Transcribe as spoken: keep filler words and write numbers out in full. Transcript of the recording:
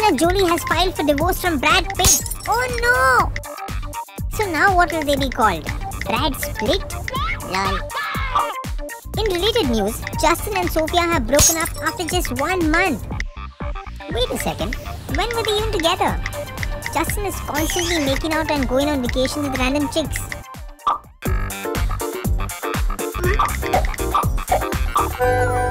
Angelina Jolie has filed for divorce from Brad Pitt. Oh no! So now what will they be called? Brad Split? Lol. In related news, Justin and Sophia have broken up after just one month. Wait a second, when were they even together? Justin is constantly making out and going on vacations with random chicks.